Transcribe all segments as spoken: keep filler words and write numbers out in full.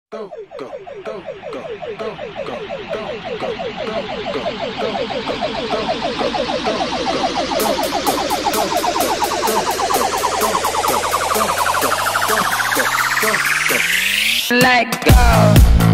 go, go, go, go, go, go, go, go, go, let go.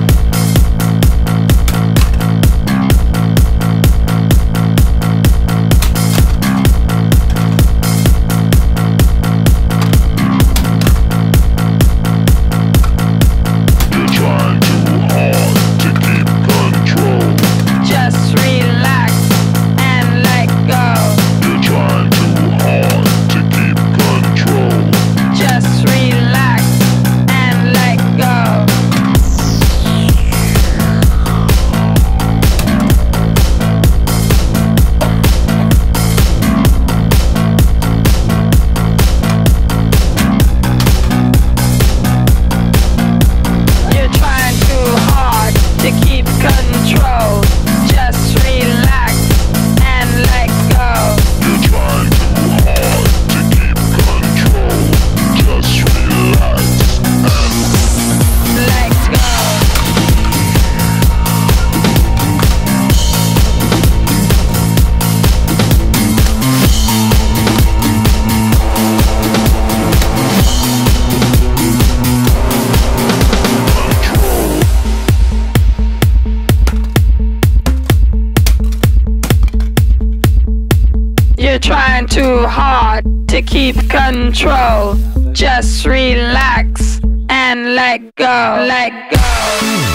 You're trying too hard to keep control. Just relax and let go, let go.